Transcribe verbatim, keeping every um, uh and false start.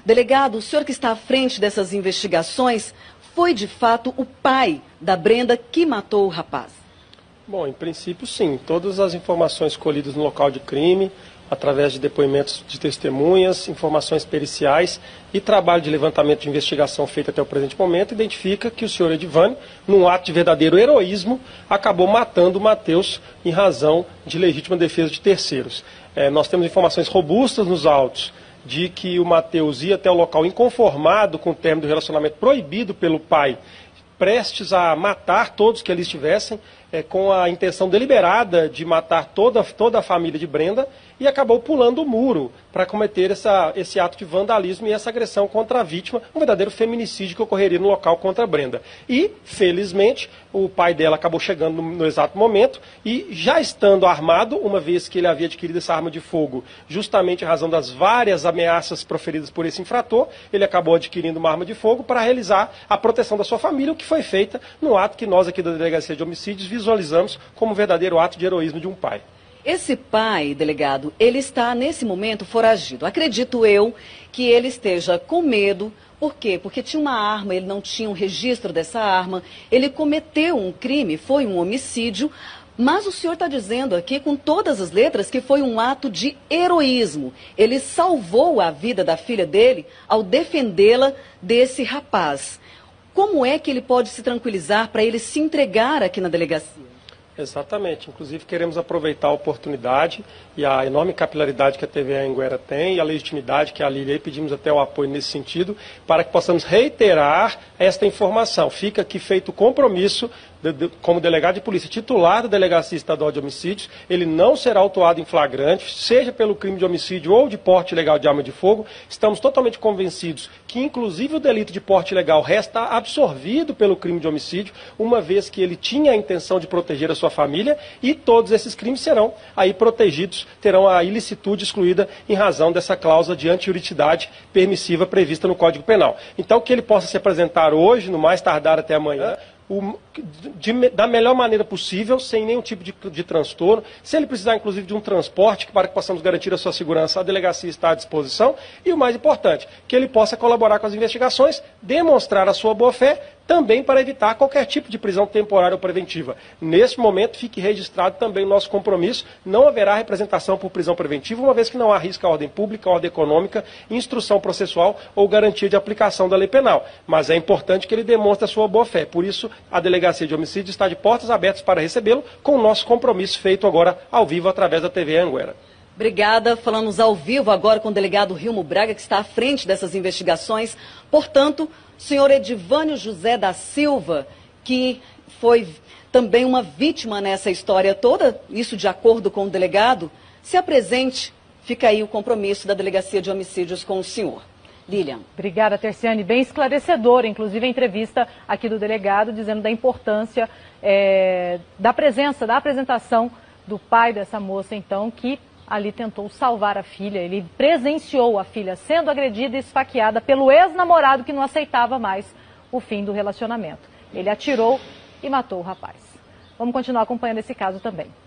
Delegado, o senhor que está à frente dessas investigações, foi de fato o pai da Brenda que matou o rapaz? Bom, em princípio sim. Todas as informações colhidas no local de crime, através de depoimentos de testemunhas, informações periciais e trabalho de levantamento de investigação feito até o presente momento, identifica que o senhor Edivânio, num ato de verdadeiro heroísmo, acabou matando o Matheus em razão de legítima defesa de terceiros. É, nós temos informações robustas nos autos de que o Matheus ia até o local inconformado com o término do relacionamento proibido pelo pai, prestes a matar todos que ali estivessem, é, com a intenção deliberada de matar toda, toda a família de Brenda, e acabou pulando o muro para cometer essa, esse ato de vandalismo e essa agressão contra a vítima, um verdadeiro feminicídio que ocorreria no local contra a Brenda. E, felizmente, o pai dela acabou chegando no, no exato momento e, já estando armado, uma vez que ele havia adquirido essa arma de fogo, justamente em razão das várias ameaças proferidas por esse infrator, ele acabou adquirindo uma arma de fogo para realizar a proteção da sua família, o que foi feita no ato que nós aqui da Delegacia de Homicídios visualizamos como um verdadeiro ato de heroísmo de um pai. Esse pai, delegado, ele está nesse momento foragido. Acredito eu que ele esteja com medo. Por quê? Porque tinha uma arma, ele não tinha um registro dessa arma. Ele cometeu um crime, foi um homicídio. Mas o senhor está dizendo aqui, com todas as letras, que foi um ato de heroísmo. Ele salvou a vida da filha dele ao defendê-la desse rapaz. Como é que ele pode se tranquilizar para ele se entregar aqui na delegacia? Exatamente. Inclusive, queremos aproveitar a oportunidade e a enorme capilaridade que a T V Anhanguera tem e a legitimidade que a Lília, e pedimos até o apoio nesse sentido, para que possamos reiterar esta informação. Fica aqui feito o compromisso, de, de, como delegado de polícia titular da Delegacia Estadual de Homicídios, ele não será autuado em flagrante, seja pelo crime de homicídio ou de porte ilegal de arma de fogo. Estamos totalmente convencidos que, inclusive, o delito de porte ilegal resta absorvido pelo crime de homicídio, uma vez que ele tinha a intenção de proteger a sua família, e todos esses crimes serão aí protegidos, terão a ilicitude excluída em razão dessa cláusula de antijuridicidade permissiva prevista no Código Penal. Então, que ele possa se apresentar hoje, no mais tardar até amanhã, O, de, da melhor maneira possível, sem nenhum tipo de, de transtorno. Se ele precisar, inclusive, de um transporte para que possamos garantir a sua segurança, a delegacia está à disposição. E o mais importante, que ele possa colaborar com as investigações, demonstrar a sua boa-fé, também para evitar qualquer tipo de prisão temporária ou preventiva. Neste momento, fique registrado também o nosso compromisso. Não haverá representação por prisão preventiva, uma vez que não há risco à ordem pública, à ordem econômica, instrução processual ou garantia de aplicação da lei penal. Mas é importante que ele demonstre a sua boa-fé. Por isso, a Delegacia de Homicídio está de portas abertas para recebê-lo, com o nosso compromisso feito agora ao vivo através da T V Anhanguera. Obrigada. Falamos ao vivo agora com o delegado Rilmo Braga, que está à frente dessas investigações. Portanto, o senhor Edivânio José da Silva, que foi também uma vítima nessa história toda, isso de acordo com o delegado, se apresente. Fica aí o compromisso da Delegacia de Homicídios com o senhor. Lilian. Obrigada, Terciane. Bem esclarecedora, inclusive a entrevista aqui do delegado, dizendo da importância é, da presença, da apresentação do pai dessa moça, então, que ali tentou salvar a filha. Ele presenciou a filha sendo agredida e esfaqueada pelo ex-namorado que não aceitava mais o fim do relacionamento. Ele atirou e matou o rapaz. Vamos continuar acompanhando esse caso também.